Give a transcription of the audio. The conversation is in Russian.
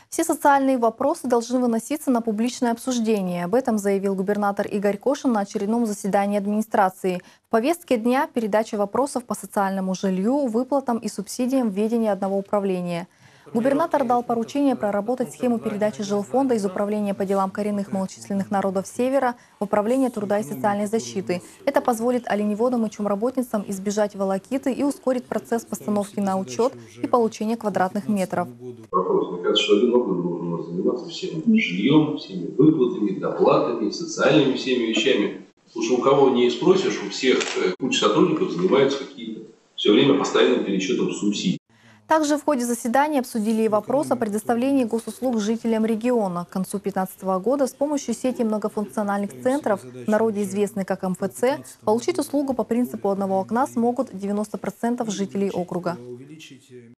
Все социальные вопросы должны выноситься на публичное обсуждение. Об этом заявил губернатор Игорь Кошин на очередном заседании администрации. В повестке дня передача вопросов по социальному жилью, выплатам и субсидиям в ведении одного управления. Губернатор дал поручение проработать схему передачи жилфонда из Управления по делам коренных малочисленных народов Севера в Управление труда и социальной защиты. Это позволит оленеводам и чумработницам избежать волокиты и ускорит процесс постановки на учет и получения квадратных метров. Вопрос. Мне кажется, что один орган должен у нас заниматься всем жильем, всеми выплатами, доплатами, социальными всеми вещами. Потому что у кого не спросишь, у всех куча сотрудников занимаются какие-то все время постоянным пересчетом субсидий. Также в ходе заседания обсудили и вопрос о предоставлении госуслуг жителям региона. К концу 2015 года с помощью сети многофункциональных центров, в народе известной как МФЦ, получить услугу по принципу одного окна смогут 90% жителей округа.